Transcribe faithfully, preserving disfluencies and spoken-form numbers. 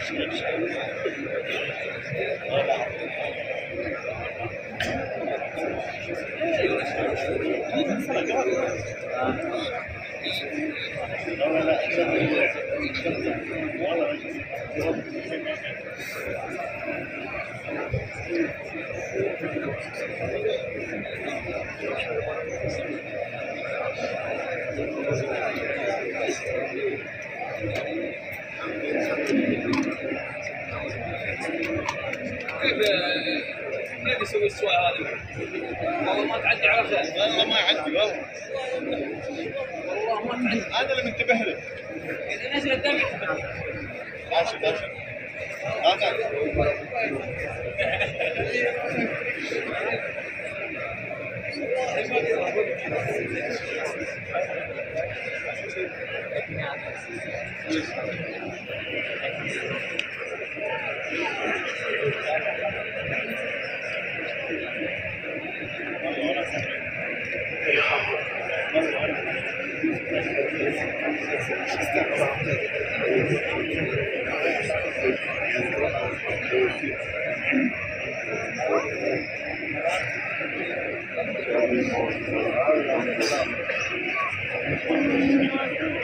كيف يسوي السواقه هذه؟ والله ما تعدي على خير. والله ما يعدي والله. والله ما تعدي. هذا اللي منتبه له. اذا نزل الدم يعتبر. داشر داشر. لا تعدي. Thank you.